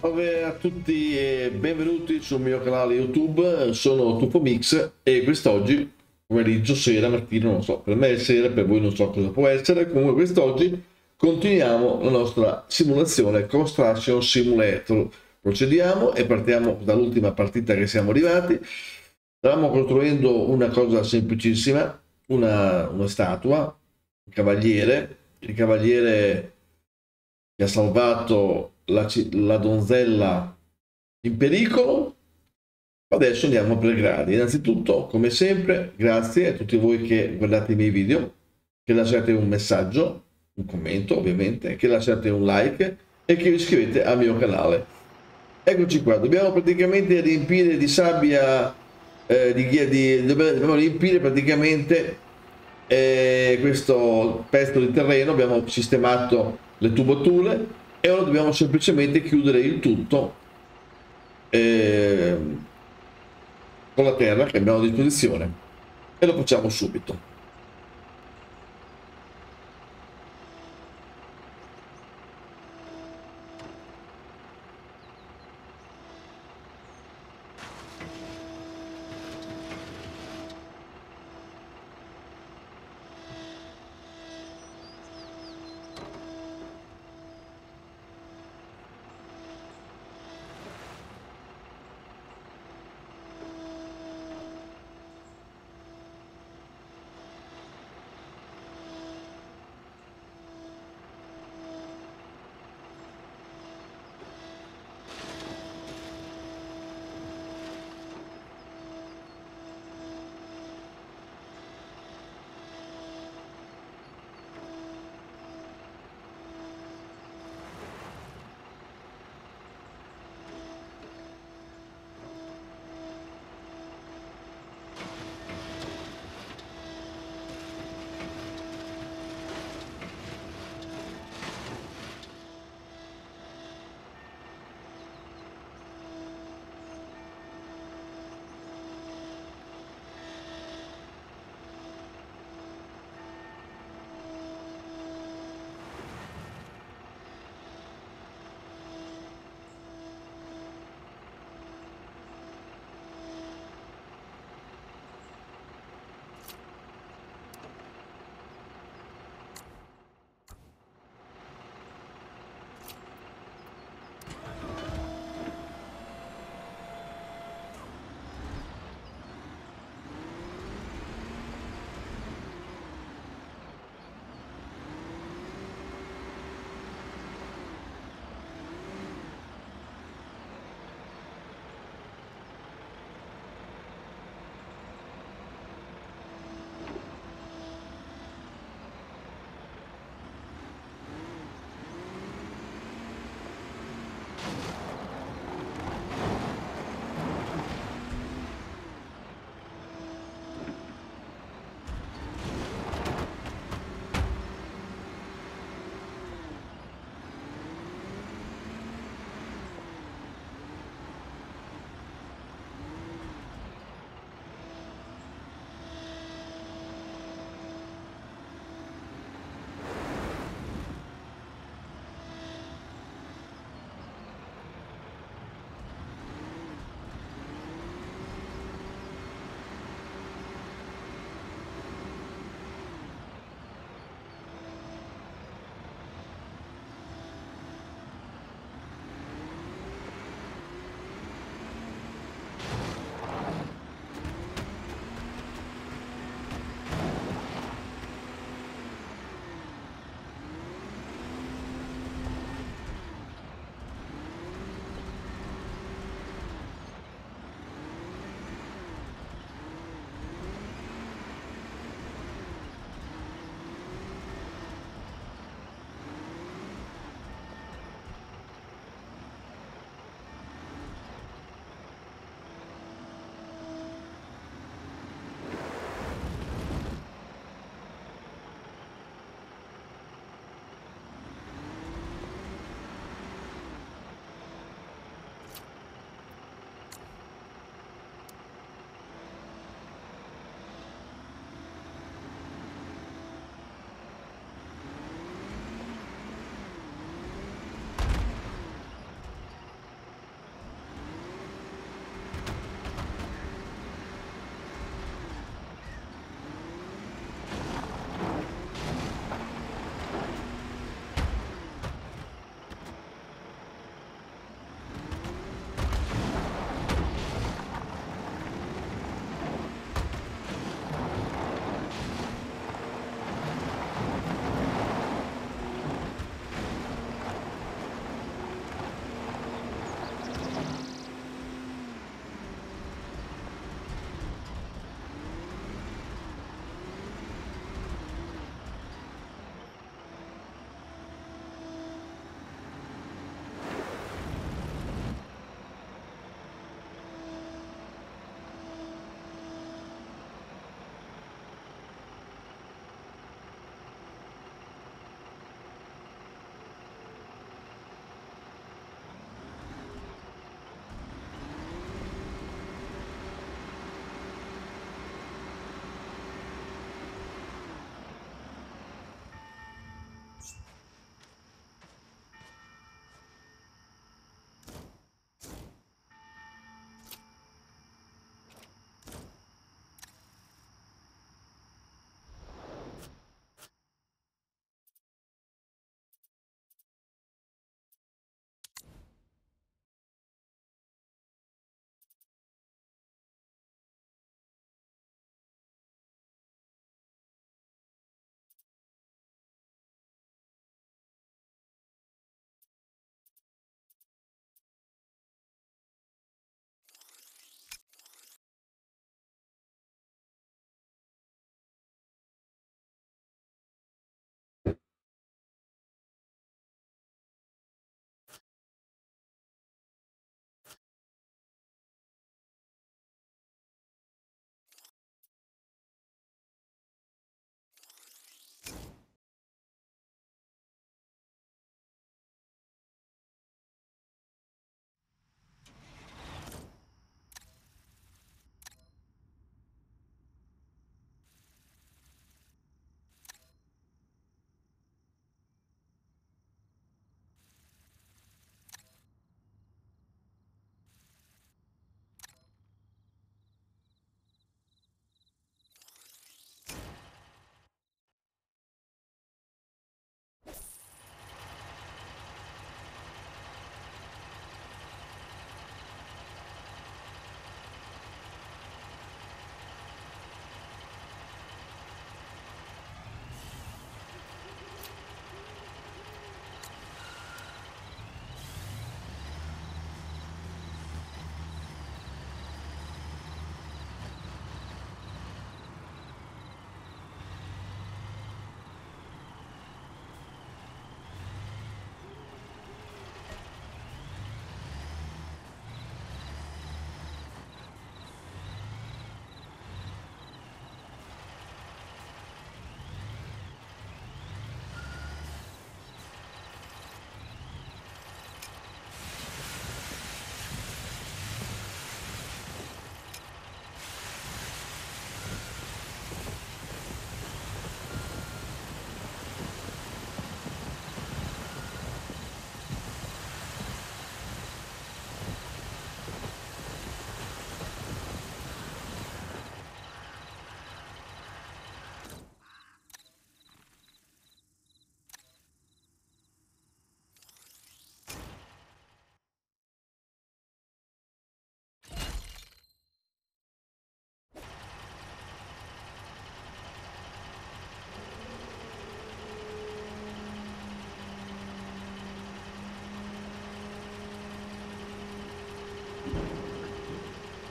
Salve a tutti e benvenuti sul mio canale YouTube. Sono TufoMix e quest'oggi, pomeriggio, sera, mattino, non so, per me è sera, per voi non so cosa può essere. Comunque quest'oggi continuiamo la nostra simulazione Construction Simulator. Procediamo e partiamo dall'ultima partita che siamo arrivati. Stavamo costruendo una cosa semplicissima, una statua, il cavaliere che ha salvato la donzella in pericolo. Adesso andiamo per gradi. Innanzitutto, come sempre, grazie a tutti voi che guardate i miei video, che lasciate un messaggio, un commento ovviamente, che lasciate un like e che vi iscrivete al mio canale. Eccoci qua, dobbiamo praticamente riempire di sabbia, dobbiamo riempire praticamente questo pezzo di terreno. Abbiamo sistemato le tubature e ora dobbiamo semplicemente chiudere il tutto eh, con la terra che abbiamo a disposizione e lo facciamo subito.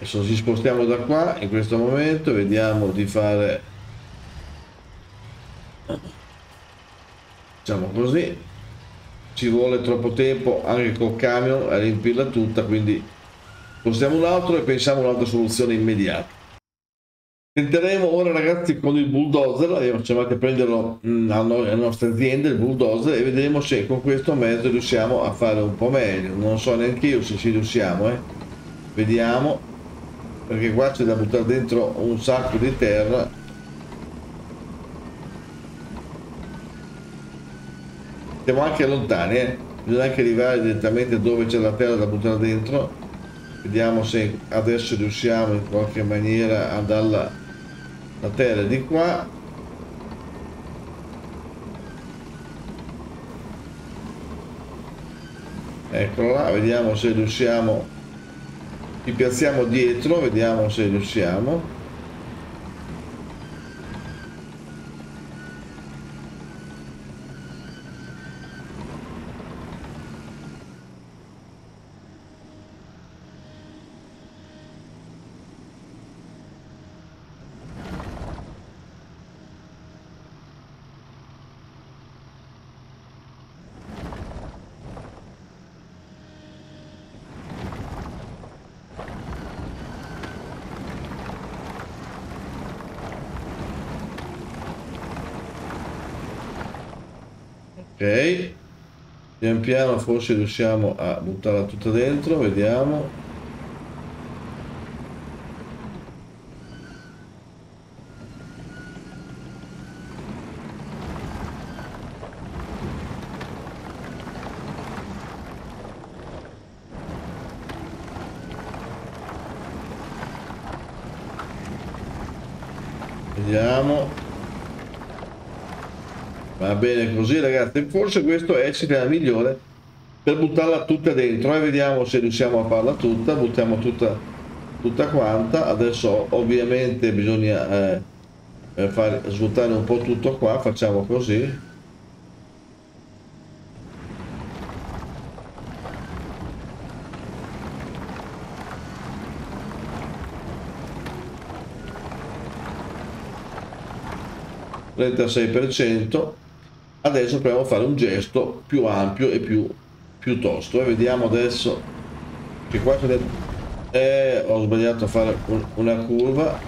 Adesso ci spostiamo da qua in questo momento, vediamo di fare, diciamo così, ci vuole troppo tempo anche col camion a riempirla tutta, quindi spostiamo un altro e pensiamo a un'altra soluzione immediata. Tenteremo ora ragazzi con il bulldozer, abbiamo chiamato a prenderlo alle nostre aziende, il bulldozer, e vedremo se con questo mezzo riusciamo a fare un po' meglio. Non so neanche io se ci riusciamo, vediamo, perché qua c'è da buttare dentro un sacco di terra. Siamo anche lontani, bisogna anche arrivare direttamente dove c'è la terra da buttare dentro. Vediamo se adesso riusciamo in qualche maniera a darla la terra di qua. Eccola là, vediamo se riusciamo, ci piazziamo dietro, vediamo se riusciamo. Ok, pian piano forse riusciamo a buttarla tutta dentro, vediamo. Vediamo. Va bene così ragazzi, forse questo è il sistema migliore per buttarla tutta dentro, e vediamo se riusciamo a farla tutta. Buttiamo tutta quanta. Adesso ovviamente bisogna far svuotare un po' tutto qua, facciamo così. %36%. Adesso proviamo a fare un gesto più ampio e più tosto, e vediamo adesso che qua ho sbagliato a fare una curva.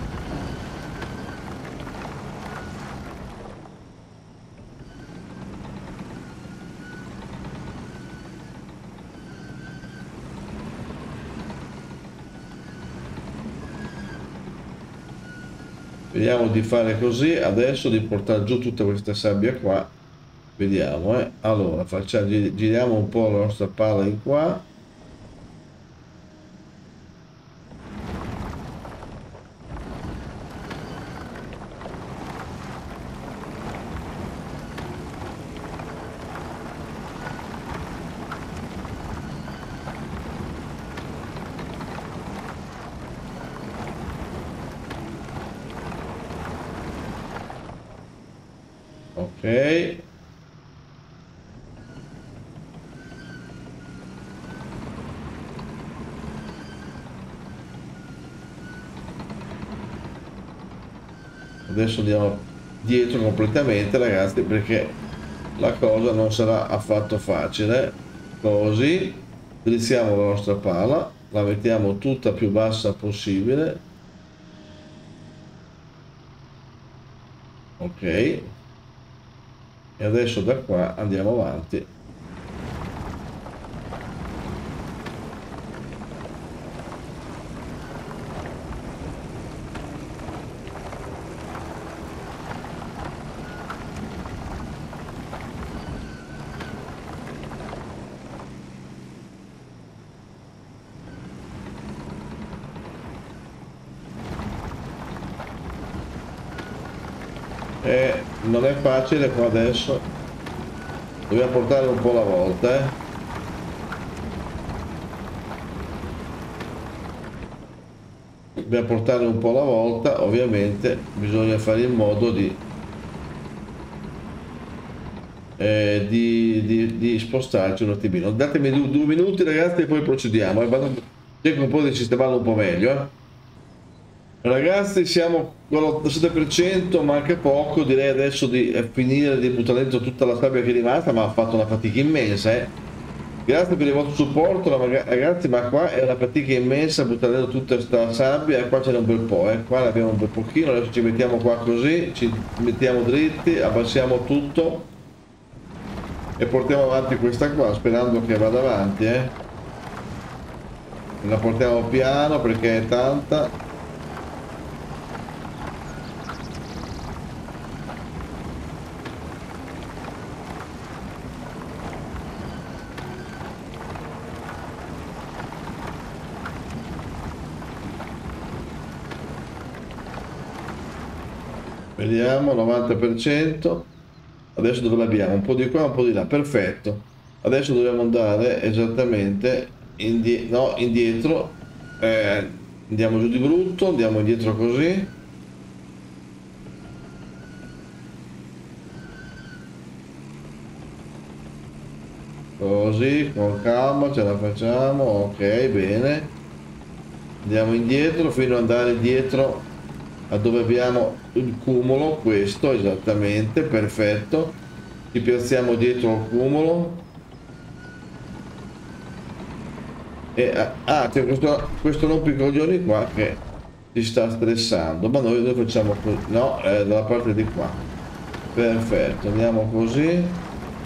Vediamo di fare così adesso, di portare giù tutta questa sabbia qua. Vediamo, allora facciamo, giriamo un po' la nostra palla in qua. Ok. Adesso andiamo dietro completamente ragazzi, perché la cosa non sarà affatto facile. Così drizziamo la nostra pala, la mettiamo tutta più bassa possibile. Ok, e adesso da qua andiamo avanti. Non è facile qua adesso, dobbiamo portare un po' alla volta, dobbiamo portare un po' alla volta. Ovviamente bisogna fare in modo di spostarci un attimino. Datemi 2 minuti ragazzi e poi procediamo, cerco un po' di sistemarlo un po' meglio, Ragazzi, siamo con l'87%, manca poco, direi adesso di finire di buttare dentro tutta la sabbia che è rimasta, ma ha fatto una fatica immensa, eh. Grazie per il vostro supporto, ragazzi, ma qua è una fatica immensa buttare dentro tutta questa sabbia e qua ce n'è un bel po', qua ne abbiamo un bel pochino, adesso ci mettiamo qua così, ci mettiamo dritti, abbassiamo tutto e portiamo avanti questa qua, sperando che vada avanti, La portiamo piano perché è tanta. Vediamo, 90%. Adesso dove l'abbiamo? Un po' di qua, un po' di là. Perfetto. Adesso dobbiamo andare esattamente indietro. Andiamo giù di brutto, andiamo indietro così. Così, con calma, ce la facciamo. Ok, bene. Andiamo indietro fino ad andare dietro a dove abbiamo il cumulo, questo esattamente, perfetto. Ci piazziamo dietro al cumulo e c'è questo rompicoglioni qua che ci sta stressando, ma noi facciamo così, no, dalla parte di qua, perfetto, andiamo così.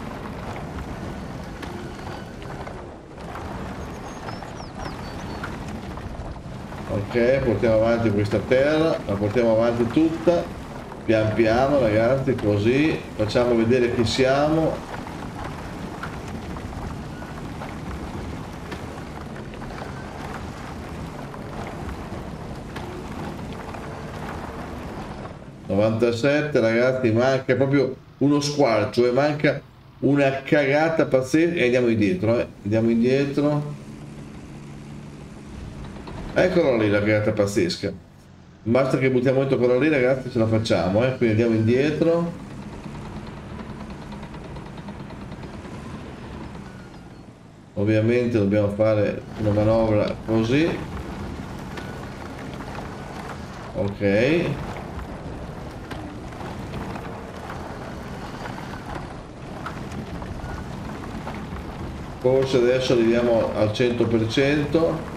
Ok, portiamo avanti questa terra, la portiamo avanti tutta, pian piano ragazzi, così, facciamo vedere chi siamo. (97) ragazzi, manca proprio uno squarcio e manca una cagata pazzesca e andiamo indietro, andiamo indietro. Eccola lì la cagata pazzesca. Basta che buttiamo dentro quella lì ragazzi, ce la facciamo, quindi andiamo indietro. Ovviamente dobbiamo fare una manovra così. Ok. Forse adesso arriviamo al 100%.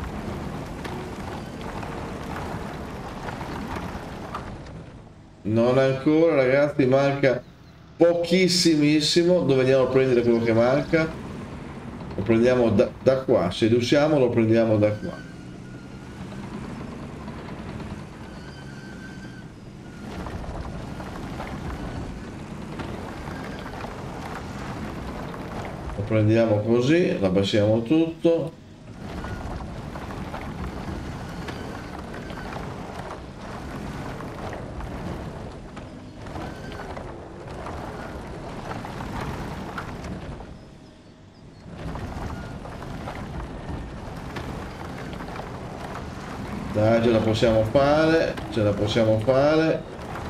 Non ancora ragazzi, manca pochissimissimo. Dove andiamo a prendere quello che manca? Lo prendiamo da qua, se riusciamo lo prendiamo da qua. Lo prendiamo così, lo abbassiamo tutto. Dai, ce la possiamo fare, ce la possiamo fare.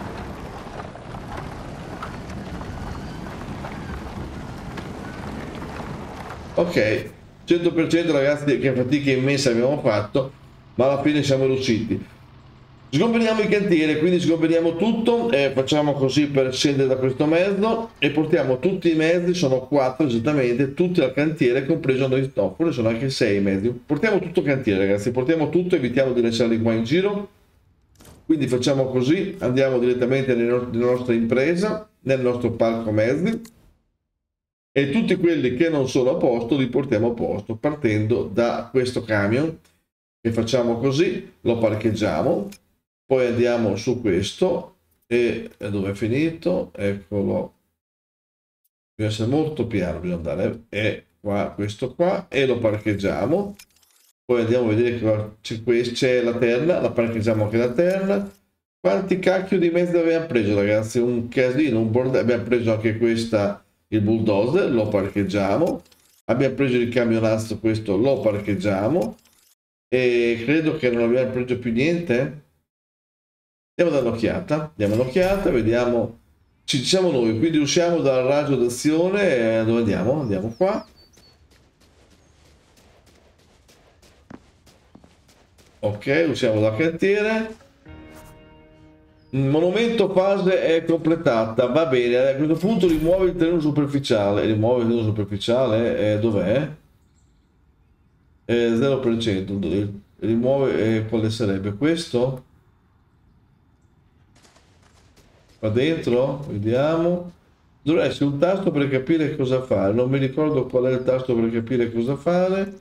Ok, 100% ragazzi, che fatica immensa abbiamo fatto, ma alla fine siamo riusciti. Sgomberiamo il cantiere, quindi sgomberiamo tutto, facciamo così per scendere da questo mezzo e portiamo tutti i mezzi, sono 4 esattamente, tutti al cantiere, compreso noi, no, forse sono anche 6 mezzi. Portiamo tutto il cantiere ragazzi, portiamo tutto, evitiamo di lasciarli qua in giro. Quindi facciamo così, andiamo direttamente nella nostra impresa, nel nostro parco mezzi e tutti quelli che non sono a posto li portiamo a posto partendo da questo camion che facciamo così, lo parcheggiamo. Poi andiamo su questo e dove è finito? Eccolo. Bisogna essere molto piano, bisogna andare. E qua, questo qua, e lo parcheggiamo. Poi andiamo a vedere che c'è la terra, la parcheggiamo anche la terra. Quanti cacchio di mezzi abbiamo preso, ragazzi? Un casino, un bordello. Abbiamo preso anche questa, il bulldozer, lo parcheggiamo. Abbiamo preso il camionazzo, questo lo parcheggiamo. E credo che non abbiamo preso più niente. Andiamo a dare un'occhiata, vediamo, ci siamo noi, quindi usciamo dal raggio d'azione, dove andiamo? Andiamo qua. Ok, usciamo dal cantiere, Monumento fase è completata, va bene. A questo punto rimuove il terreno superficiale. Rimuove il terreno superficiale, dov'è? 0%. Rimuove, quale sarebbe questo? Qua dentro, vediamo. Dovrebbe essere un tasto per capire cosa fare. Non mi ricordo qual è il tasto per capire cosa fare.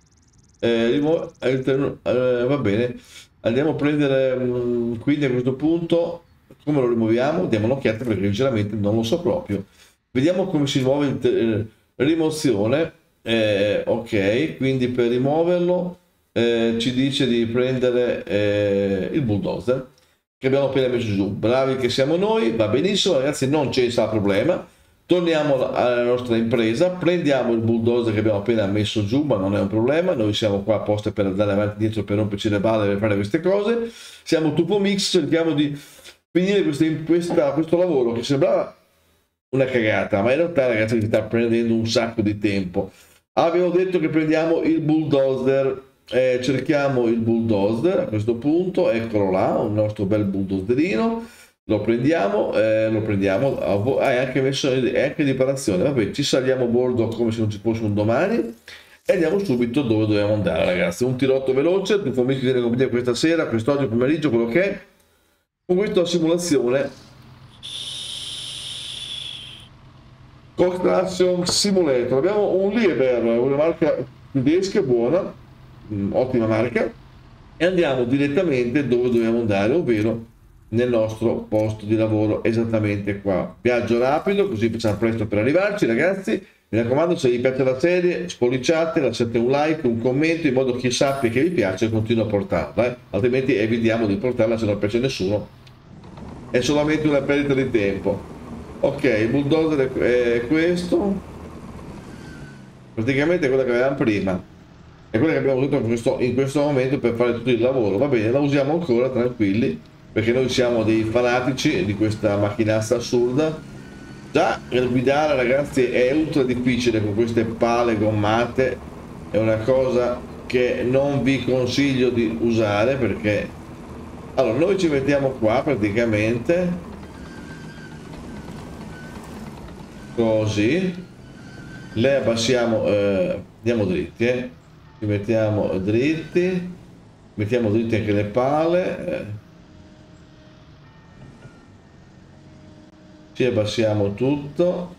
Va bene. Andiamo a prendere, quindi a questo punto, come lo rimuoviamo? Diamo un'occhiata perché sinceramente non lo so proprio. Vediamo come si muove rimozione. Ok, quindi per rimuoverlo ci dice di prendere il bulldozer che abbiamo appena messo giù. Bravi che siamo noi, va benissimo ragazzi, non c'è sta problema. Torniamo alla nostra impresa, prendiamo il bulldozer che abbiamo appena messo giù, ma non è un problema, noi siamo qua apposta per andare avanti e indietro, per romperci le balle, per fare queste cose. Siamo Tupo Mix, cerchiamo di finire questo lavoro che sembrava una cagata, ma in realtà ragazzi si sta prendendo un sacco di tempo. Abbiamo detto che prendiamo il bulldozer, cerchiamo il bulldozer a questo punto, eccolo là, un nostro bel bulldozerino. Lo prendiamo, è anche messo, è anche in riparazione, vabbè, ci saliamo a bordo come se non ci fosse un domani e andiamo subito dove dobbiamo andare ragazzi. Un tirotto veloce, Tuffo Mix viene compagnia questa sera, quest'oggi pomeriggio, quello che è, con questa simulazione Construction Simulator. Abbiamo un Liebherr, una marca tedesca buona, ottima marca, e andiamo direttamente dove dobbiamo andare, ovvero nel nostro posto di lavoro, esattamente qua. Viaggio rapido, così facciamo presto per arrivarci ragazzi. Mi raccomando, se vi piace la serie spolliciate, lasciate un like, un commento, in modo che sappia che vi piace e continuo a portarla, altrimenti evitiamo di portarla se non piace a nessuno, è solamente una perdita di tempo. Ok, il bulldozer è questo, praticamente è quello che avevamo prima, è quello che abbiamo usato in questo momento per fare tutto il lavoro. Va bene, la usiamo ancora, tranquilli, perché noi siamo dei fanatici di questa macchinazza assurda. Già guidare ragazzi è ultra difficile con queste pale gommate, è una cosa che non vi consiglio di usare, perché allora noi ci mettiamo qua praticamente così, le abbassiamo, andiamo dritti, ci mettiamo dritti, mettiamo dritti anche le pale, ci abbassiamo tutto,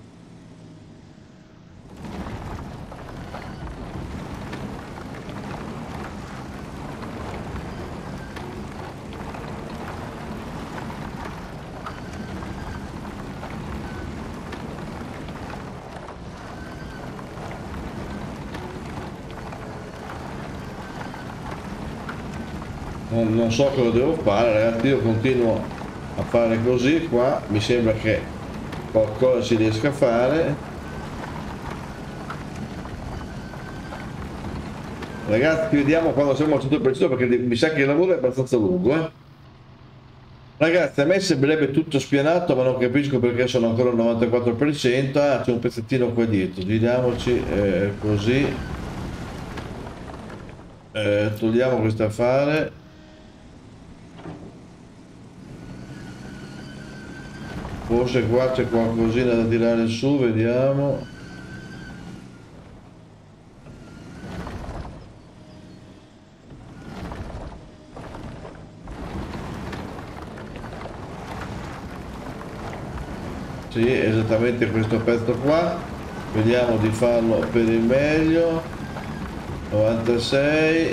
non so cosa devo fare ragazzi, io continuo a fare così qua, mi sembra che qualcosa si riesca a fare. Ragazzi, vediamo quando siamo al 100% perché mi sa che il lavoro è abbastanza lungo. Ragazzi, a me sembrerebbe tutto spianato, ma non capisco perché sono ancora al 94%. Ah, c'è un pezzettino qua dietro, giriamoci così, togliamo questo affare. Forse qua c'è qualcosina da tirare su, vediamo. Sì, esattamente questo pezzo qua. Vediamo di farlo per il meglio. 96,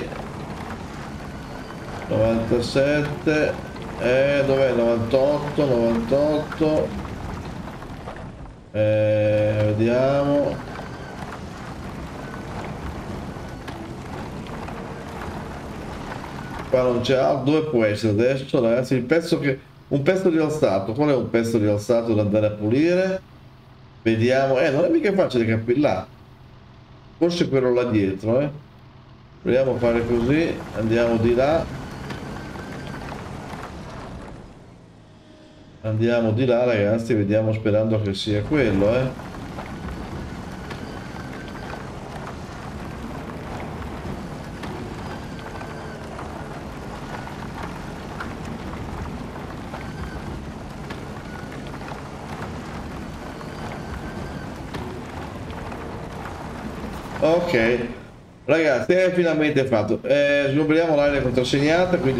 97, dov'è? 98, 98, vediamo. Qua non c'è altro, dove può essere adesso ragazzi? Il pezzo che, un pezzo rialzato, qual è un pezzo rialzato da andare a pulire? Vediamo, non è mica facile capire là, forse quello là dietro, proviamo a fare così, andiamo di là, andiamo di là ragazzi, vediamo, sperando che sia quello, Ok, ragazzi, è finalmente fatto. Sgobriamo l'area contrassegnata, quindi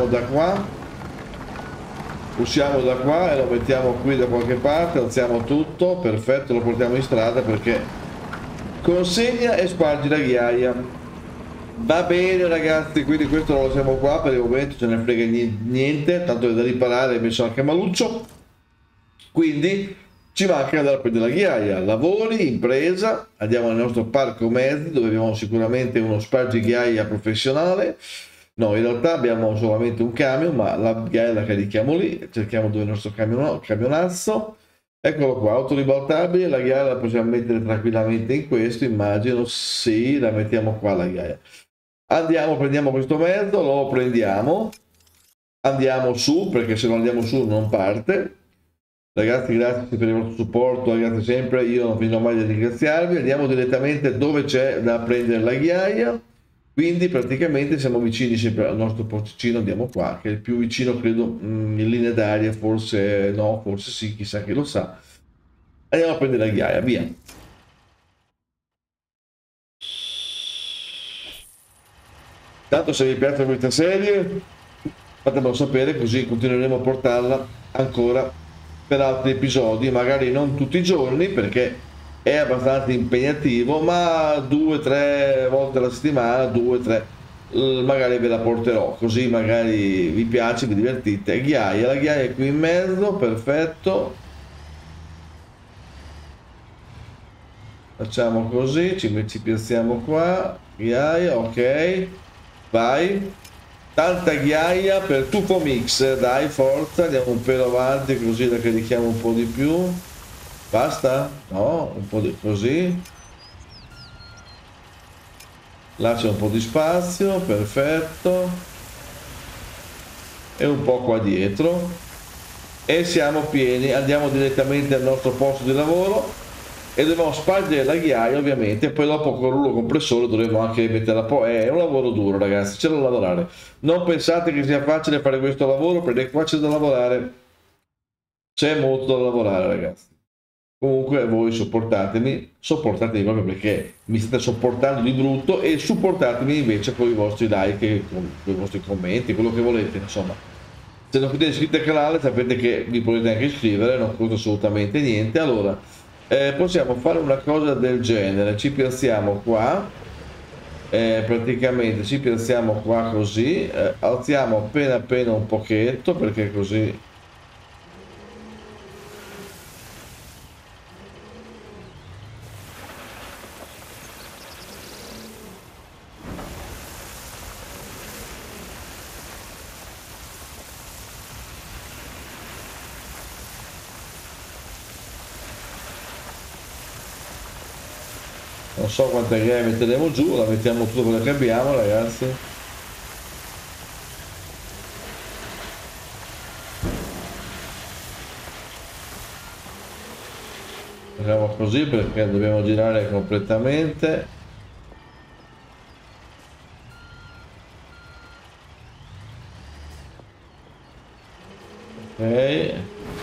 usciamo da qua e lo mettiamo qui da qualche parte, alziamo tutto, perfetto, lo portiamo in strada perché consegna e spargi la ghiaia. Va bene ragazzi, quindi questo lo lasciamo qua per il momento, ce ne frega niente, tanto è da riparare, messo anche Maluccio, quindi ci manca da prendere la ghiaia. Lavori, impresa, andiamo nel nostro parco mezzi dove abbiamo sicuramente uno spargighiaia professionale. No, in realtà abbiamo solamente un camion, ma la ghiaia la carichiamo lì, cerchiamo dove è il nostro camionazzo. Eccolo qua, autoribaltabile, la ghiaia la possiamo mettere tranquillamente in questo, immagino, sì, la mettiamo qua la ghiaia. Andiamo, prendiamo questo mezzo, lo prendiamo, andiamo su, perché se non andiamo su non parte. Ragazzi, grazie per il vostro supporto, ragazzi, sempre, io non finirò mai di ringraziarvi. Andiamo direttamente dove c'è da prendere la ghiaia, quindi praticamente siamo vicini sempre al nostro posticino, andiamo qua, che è il più vicino, credo, in linea d'aria, forse no, forse sì, chissà chi lo sa. Andiamo a prendere la ghiaia, via. Tanto se vi piace questa serie, fatemelo sapere, così continueremo a portarla ancora per altri episodi, magari non tutti i giorni perché è abbastanza impegnativo, ma 2 o 3 volte alla settimana, 2 o 3, magari ve la porterò, così magari vi piace, vi divertite. Ghiaia, la ghiaia è qui in mezzo, perfetto. Facciamo così, ci piazziamo qua, ghiaia, ok, vai. Tanta ghiaia per Tufo Mix, dai, forza, andiamo un pelo avanti così la carichiamo un po' di più. Basta? No, un po' di così. Là c'è un po' di spazio, perfetto. E un po' qua dietro. E siamo pieni, andiamo direttamente al nostro posto di lavoro e dobbiamo spargere la ghiaia ovviamente, e poi dopo con il rullo compressore dovremo anche metterla poi. È un lavoro duro ragazzi, c'è da lavorare. Non pensate che sia facile fare questo lavoro perché qua c'è da lavorare, c'è molto da lavorare ragazzi. Comunque voi sopportatemi proprio perché mi state sopportando di brutto e supportatemi invece con i vostri like, con i vostri commenti, quello che volete, insomma. Se non siete iscritti al canale sapete che vi potete anche iscrivere, non costa assolutamente niente. Allora, possiamo fare una cosa del genere, ci piazziamo qua, praticamente ci piazziamo qua così, alziamo appena appena un pochetto perché così. Non so quante gare metteremo giù, la mettiamo tutto quello che abbiamo ragazzi. Facciamo così perché dobbiamo girare completamente. Ok.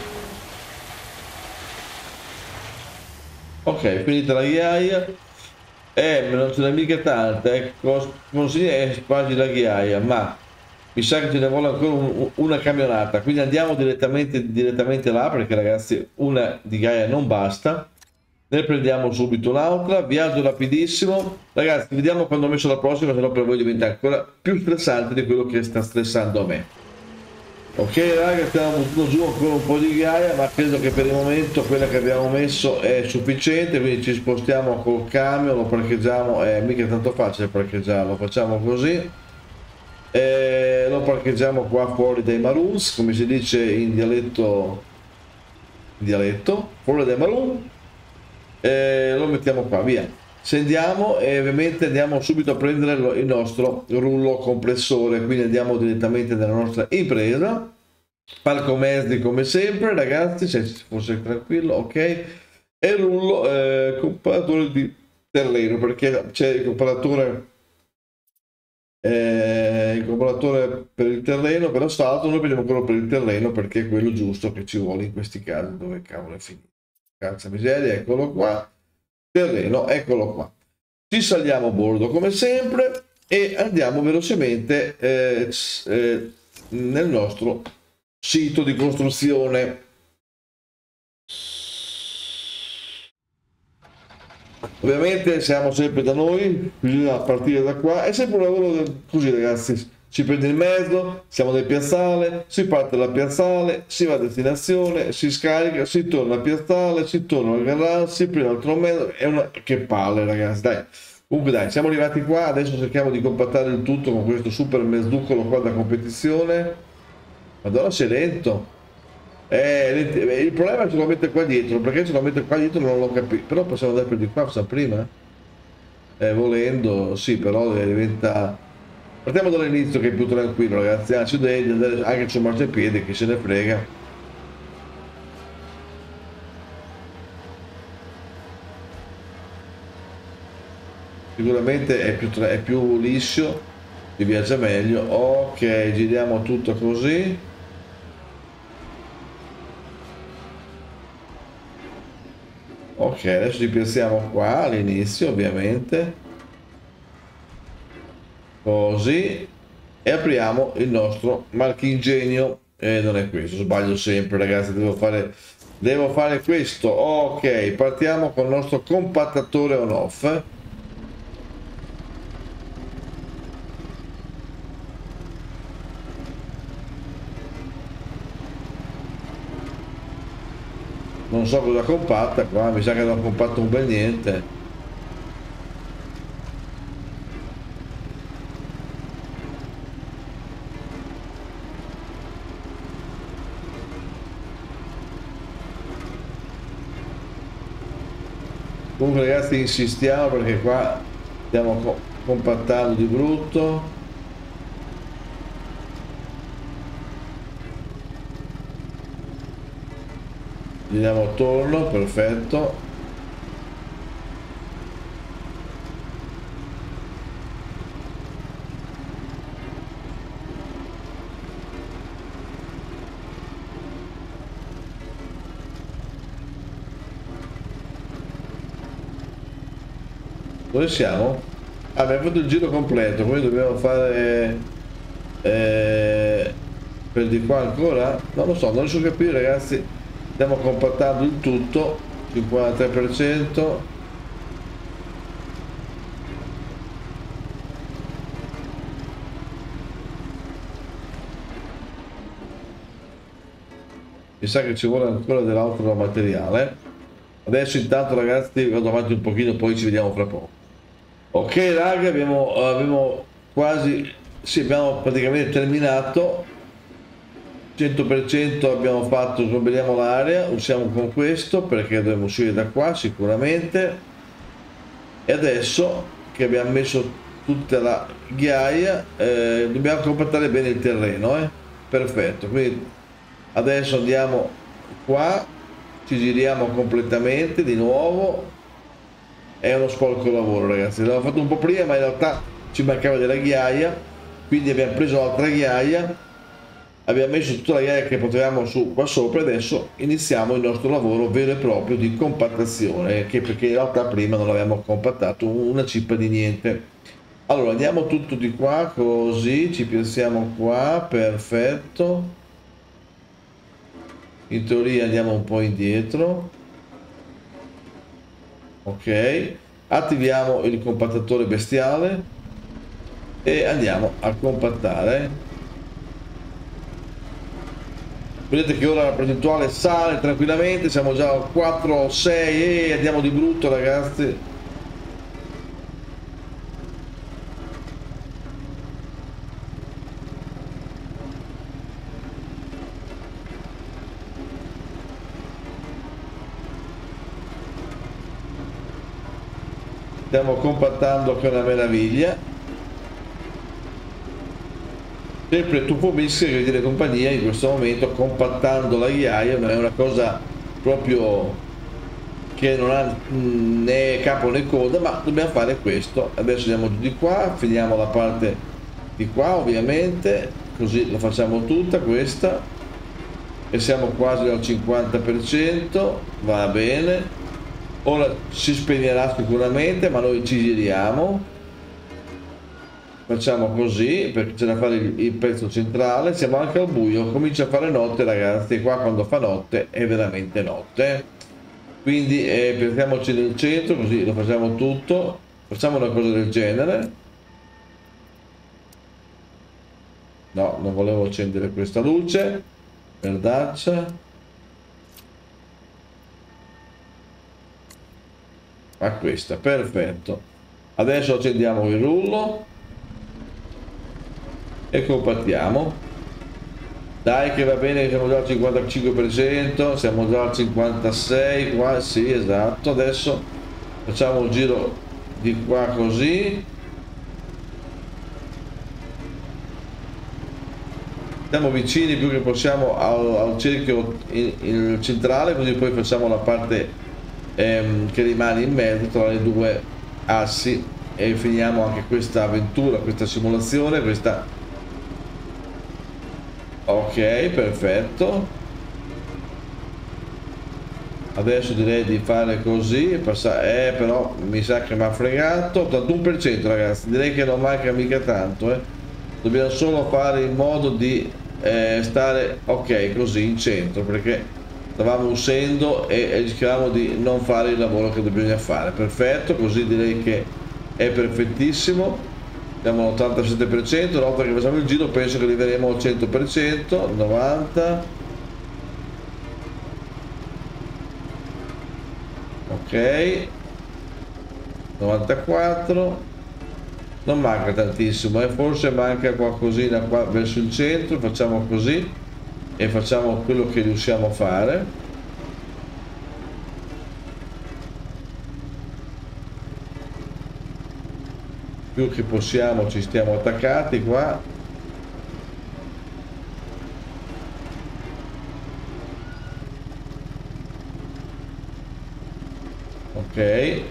Ok, finita la ghiaia. Non ce n'è mica tanta, ecco, consiglia è quasi la ghiaia, ma mi sa che ce ne vuole ancora una camionata, quindi andiamo direttamente là perché ragazzi una di ghiaia non basta, ne prendiamo subito un'altra, viaggio rapidissimo, ragazzi vediamo quando ho messo la prossima, se no per voi diventa ancora più stressante di quello che sta stressando a me. Ok raga, stiamo buttando giù ancora un po' di ghiaia, ma credo che per il momento quella che abbiamo messo è sufficiente, quindi ci spostiamo col camion, lo parcheggiamo, è mica tanto facile parcheggiarlo, facciamo così, lo parcheggiamo qua fuori dai Maroons, come si dice in dialetto, fuori dai Maroons, lo mettiamo qua, via. Scendiamo e ovviamente andiamo subito a prendere il nostro rullo compressore, quindi andiamo direttamente nella nostra impresa. Parco mezzi come sempre ragazzi, se fosse tranquillo, ok. E il rullo comparatore di terreno perché c'è il comparatore per il terreno, per l'asfalto, noi prendiamo quello per il terreno perché è quello giusto che ci vuole in questi casi dove cavolo è finito. Cazzo miseria, eccolo qua. Terreno, eccolo qua. ci saliamo a bordo come sempre e andiamo velocemente nel nostro sito di costruzione. Ovviamente siamo sempre da noi, bisogna partire da qua, è sempre un lavoro così, ragazzi, si prende il mezzo, siamo nel piazzale, si parte dal piazzale, si va a destinazione, si scarica, si torna al piazzale, si torna al garage, si prende un altro mezzo, è una... che palle, ragazzi, dai. Comunque dai, siamo arrivati qua, adesso cerchiamo di compattare il tutto con questo super mezzuccolo qua da competizione. Madonna, sei lento. Il problema è che ce lo mette qua dietro, perché ce lo mette qua dietro non l'ho capito, però possiamo andare per di qua, possiamo prima? Volendo, sì, però diventa... Partiamo dall'inizio che è più tranquillo, ragazzi, anzi devi andare anche sul marciapiede, che se ne frega. Sicuramente è più liscio, si viaggia meglio. Ok, giriamo tutto così. Ok, adesso ci pensiamo qua all'inizio, ovviamente, così, e apriamo il nostro marchingegno. Non è questo, sbaglio sempre, ragazzi, devo fare questo. Ok, partiamo con il nostro compattatore on off. Non so cosa compatta qua, mi sa che non compatta un bel niente. Comunque ragazzi, insistiamo perché qua stiamo compattando di brutto. Giriamo attorno, perfetto. Dove siamo? Ah, abbiamo fatto il giro completo, quindi dobbiamo fare per di qua ancora? Non lo so, non riesco a capire, ragazzi. Stiamo compattando il tutto, 53%. Mi sa che ci vuole ancora dell'altro materiale. Adesso intanto, ragazzi, vado avanti un pochino, poi ci vediamo fra poco. Ok, raga, abbiamo quasi, sì, abbiamo praticamente terminato. 100% abbiamo fatto, sgomberiamo l'area, usiamo con questo perché dobbiamo uscire da qua sicuramente. E adesso che abbiamo messo tutta la ghiaia, dobbiamo compattare bene il terreno, perfetto. Quindi adesso andiamo qua, ci giriamo completamente di nuovo. È uno sporco lavoro, ragazzi, l'abbiamo fatto un po' prima, ma in realtà ci mancava della ghiaia, quindi abbiamo preso l'altra ghiaia, abbiamo messo tutta la ghiaia che potevamo su qua sopra e adesso iniziamo il nostro lavoro vero e proprio di compattazione, che perché in realtà prima non avevamo compattato una cippa di niente. Allora andiamo tutto di qua così, ci pensiamo qua, perfetto. In teoria andiamo un po' indietro. Ok, attiviamo il compattatore bestiale e andiamo a compattare. Vedete che ora la percentuale sale tranquillamente, siamo già al 4, 6 e andiamo di brutto, ragazzi. Stiamo compattando che è una meraviglia. Sempre Tufo Mix che vuol dire compagnia in questo momento compattando la ghiaia, non è una cosa proprio che non ha né capo né coda, ma dobbiamo fare questo. Adesso andiamo giù di qua, finiamo la parte di qua ovviamente, così la facciamo tutta questa e siamo quasi al 50%, va bene. Ora si spegnerà sicuramente, ma noi ci giriamo, facciamo così perché c'è da fare il pezzo centrale. Siamo anche al buio, comincia a fare notte ragazzi, e qua quando fa notte è veramente notte, quindi piazziamoci nel centro così lo facciamo tutto. Facciamo una cosa del genere. No, non volevo accendere questa luce, merdaccia. A questa, perfetto. Adesso accendiamo il rullo e compattiamo. Dai che va bene, siamo già al 55%, siamo già al 56 qua, sì esatto. Adesso facciamo un giro di qua così. Siamo vicini più che possiamo al cerchio centrale, così poi facciamo la parte che rimane in mezzo tra le due assi e finiamo anche questa avventura, questa simulazione, questa. Ok, perfetto. Adesso direi di fare così e passare. Però mi sa che mi ha fregato. 81% ragazzi, direi che non manca mica tanto, dobbiamo solo fare in modo di stare ok così in centro, perché stavamo uscendo e rischiavamo di non fare il lavoro che dobbiamo fare. Perfetto, così direi che è perfettissimo. Siamo all'87%, una volta che facciamo il giro penso che arriveremo al 100%, 90, ok, 94, non manca tantissimo, forse manca qualcosina qua verso il centro. Facciamo così e facciamo quello che riusciamo a fare. Più che possiamo ci stiamo attaccati qua. Ok,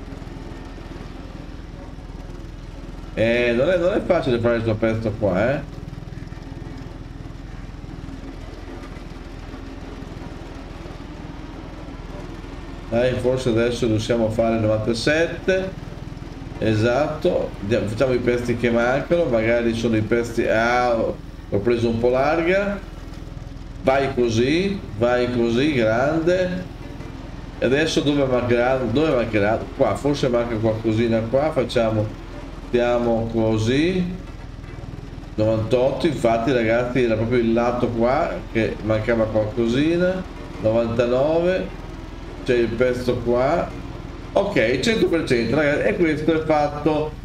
non è facile fare questo pezzo qua, Dai, forse adesso riusciamo a fare 97. Esatto, facciamo i pezzi che mancano, magari sono i pezzi. Ah, ho preso un po' larga. Vai così, grande. E adesso dove mancherà? Qua, forse manca qualcosina qua. Stiamo così. 98, infatti ragazzi era proprio il lato qua che mancava qualcosina. 99, c'è il pezzo qua. Ok, 100% ragazzi, e questo è fatto.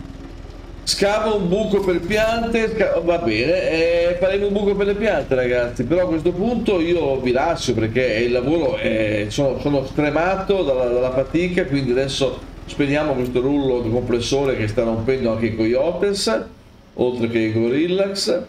Scavo un buco per piante, va bene, faremo un buco per le piante ragazzi, però a questo punto io vi lascio perché il lavoro sono stremato dalla fatica, quindi adesso spegniamo questo rullo di compressore che sta rompendo anche i coyotes, oltre che i gorillax.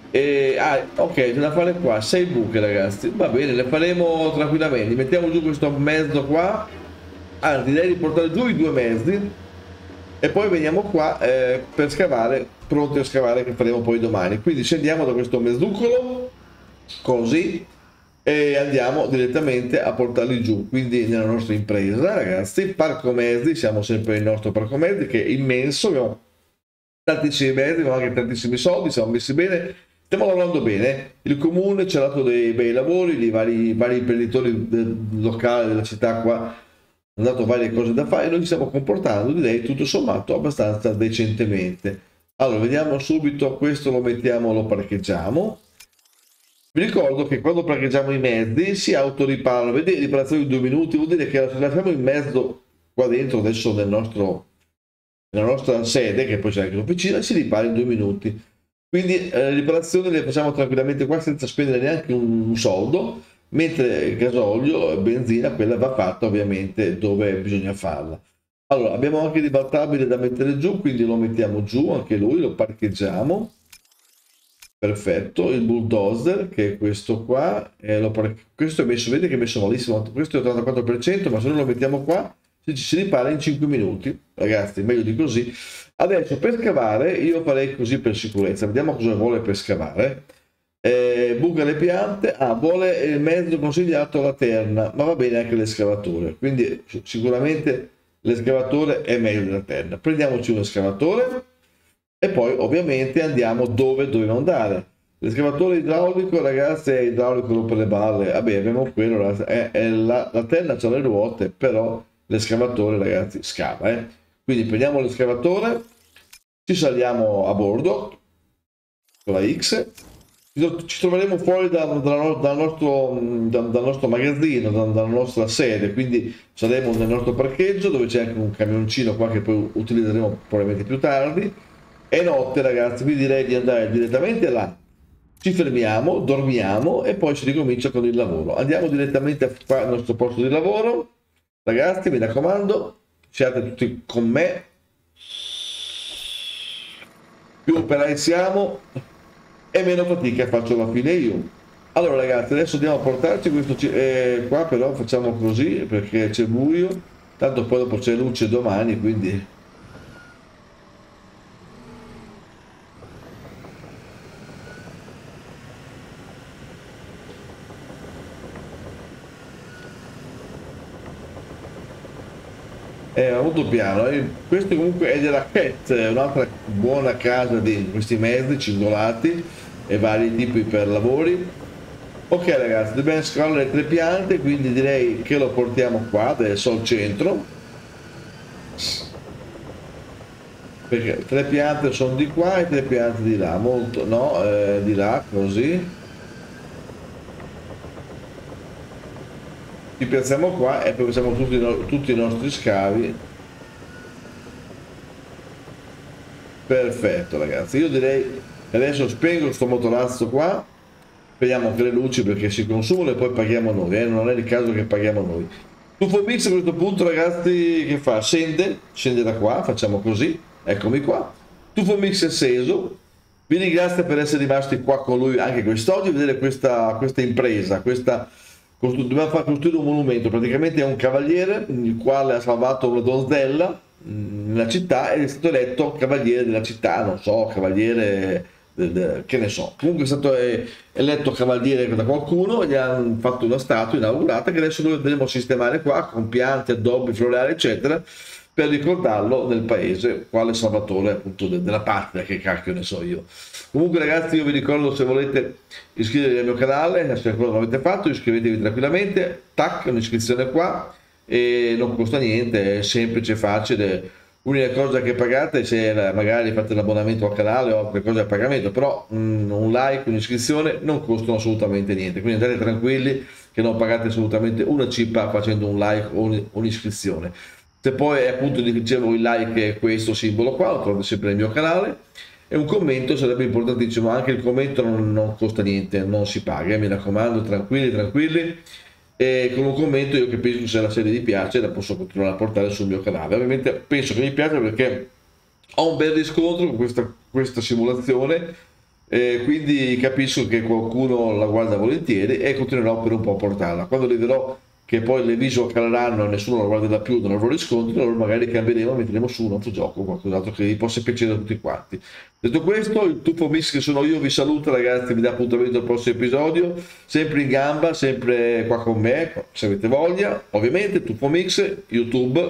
Ok, ce da fare qua 6 buche ragazzi, va bene, le faremo tranquillamente. Mettiamo giù questo mezzo qua, anzi direi di portare giù i due mezzi e poi veniamo qua per scavare, pronti a scavare, che faremo poi domani. Quindi scendiamo da questo mezzucolo così e andiamo direttamente a portarli giù, quindi nella nostra impresa ragazzi. Parco mezzi, siamo sempre nel nostro parco mezzi che è immenso, abbiamo tantissimi mezzi, ma anche tantissimi soldi, siamo messi bene, stiamo lavorando bene. Il comune ci ha dato dei bei lavori, i vari imprenditori locali della città qua hanno dato varie cose da fare e noi ci stiamo comportando, direi tutto sommato abbastanza decentemente. Allora vediamo subito, questo lo mettiamo, lo parcheggiamo. Vi ricordo che quando parcheggiamo i mezzi si autoriparano, vedete, riparazione di 2 minuti, vuol dire che se lasciamo in mezzo qua dentro adesso nella nostra sede, che poi c'è anche l'officina, si ripara in 2 minuti. Quindi le riparazioni le facciamo tranquillamente qua senza spendere neanche un soldo, mentre il gasolio e benzina quella va fatta ovviamente dove bisogna farla. Allora abbiamo anche il ribaltabile da mettere giù, quindi lo mettiamo giù anche lui, lo parcheggiamo. Perfetto, il bulldozer che è questo qua, questo è messo, vedete che è messo malissimo, questo è 84%, ma se noi lo mettiamo qua si ripara in 5 minuti ragazzi, meglio di così. Adesso per scavare io farei così per sicurezza, vediamo cosa vuole per scavare. Buca le piante, vuole il mezzo consigliato la terna, ma va bene anche l'escavatore, quindi sicuramente l'escavatore è meglio della terna. Prendiamoci un escavatore e poi ovviamente andiamo dove dobbiamo andare. L'escavatore idraulico, ragazzi, è idraulico per le balle, vabbè, abbiamo quello, la terna c'ha le ruote, però l'escavatore, ragazzi, scava, Quindi prendiamo l'escavatore, ci saliamo a bordo con la X, ci troveremo fuori dal nostro magazzino, dalla nostra sede, quindi saremo nel nostro parcheggio dove c'è anche un camioncino qua che poi utilizzeremo probabilmente più tardi. È notte, ragazzi, vi direi di andare direttamente là, ci fermiamo, dormiamo e poi si ricomincia con il lavoro. Andiamo direttamente a fare il nostro posto di lavoro, ragazzi, mi raccomando, siate tutti con me, più operai siamo e meno fatica faccio alla fine io. Allora ragazzi, adesso andiamo a portarci questo qua, però facciamo così perché c'è buio, tanto poi dopo c'è luce domani, quindi è molto piano. Questo comunque è della Cat, un'altra buona casa di questi mezzi cingolati e vari tipi per lavori. Ok ragazzi, dobbiamo scalare le 3 piante, quindi direi che lo portiamo qua adesso al centro, perché 3 piante sono di qua e 3 piante di là, molto no, di là, così ci piazziamo qua e poi facciamo tutti i nostri scavi. Perfetto ragazzi, io direi che adesso spengo questo motorazzo qua, spegniamo anche le luci perché si consumano e poi paghiamo noi, non è il caso che paghiamo noi. Tufomix a questo punto ragazzi che fa? Scende da qua, facciamo così, eccomi qua. Tufomix è sceso, vi ringrazio per essere rimasti qua con lui anche quest'oggi, vedere questa impresa, dobbiamo far costruire un monumento, praticamente è un cavaliere il quale ha salvato una donzella nella città ed è stato eletto cavaliere della città, non so, cavaliere che ne so, comunque è stato eletto cavaliere da qualcuno e gli hanno fatto una statua inaugurata che adesso noi andremo a sistemare qua con piante, addobbi floreali eccetera per ricordarlo nel paese quale salvatore appunto della patria, che cacchio ne so io. Comunque ragazzi, io vi ricordo, se volete iscrivervi al mio canale, se ancora non l'avete fatto iscrivetevi tranquillamente, tac, un'iscrizione qua e non costa niente, è semplice, facile. L'unica cosa che pagate è se magari fate l'abbonamento al canale o altre cose a pagamento, però un like, un'iscrizione non costano assolutamente niente, quindi andate tranquilli che non pagate assolutamente una cippa facendo un like o un'iscrizione. Se poi appunto dicevo il like è questo simbolo qua, lo trovate sempre nel mio canale, e un commento sarebbe importantissimo, anche il commento non costa niente, non si paga, mi raccomando, tranquilli, e con un commento io capisco se la serie vi piace, la posso continuare a portare sul mio canale. Ovviamente penso che mi piace perché ho un bel riscontro con questa simulazione, quindi capisco che qualcuno la guarda volentieri e continuerò per un po' a portarla. Quando vedrò che poi le visual caleranno e nessuno la guarderà più, non avrò riscontri, allora magari cambieremo e metteremo su un altro gioco, qualcos'altro che vi possa piacere a tutti quanti. Detto questo, il Tufomix che sono io vi saluta ragazzi, vi dà appuntamento al prossimo episodio, sempre in gamba, sempre qua con me, se avete voglia. Ovviamente Tufomix, YouTube,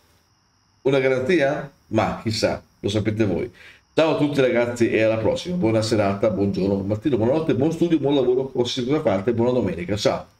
una garanzia? Ma chissà, lo sapete voi. Ciao a tutti ragazzi e alla prossima, buona serata, buongiorno, buon mattino, buonanotte, buon studio, buon lavoro, qualsiasi cosa fate, buona domenica, ciao!